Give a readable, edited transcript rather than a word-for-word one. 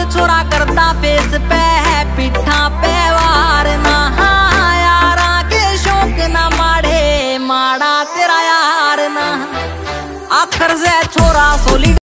छोरा करता फेस पे है पिठा पे वार ना यारा के शौक ना माड़े माड़ा तेरा यार ना आखिर से छोरा सोली